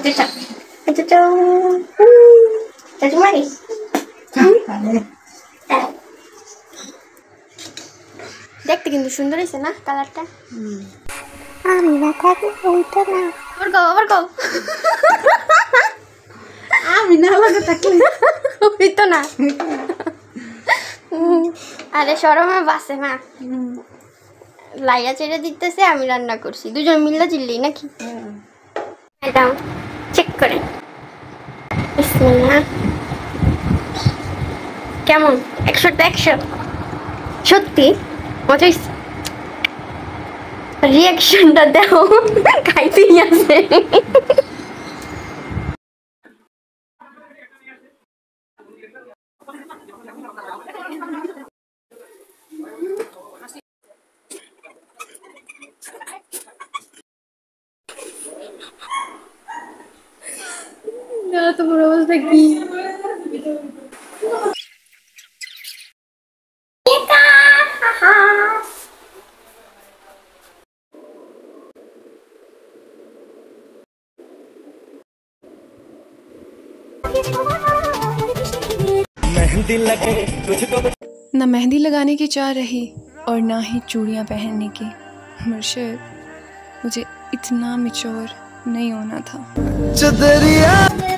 দেখতে কিন্তু সুন্দর হয়েছে না কালারটা। আমি না থাকি হইতো না। আবার কও আমি না লাগে থাকলে হইতো না। আরে শরমে বাসে মা। লাইয়া চেড়ে দিতেছে, আমি রান্না করছি, দুজন মিল্লা চিল্লি নাকি। দাও চেক করে। বিসমিল্লাহ। কেমন? 100 100 সত্যি মজা হইছে। রিয়াকশনটা দাও, খাইতেই আছে। তোমার অবস্থা কি? न मेहंदी लगाने की चाह रही और ना ही चूड़ियां पहनने की। मुर्शिद, मुझे इतना मैच्योर नहीं होना था।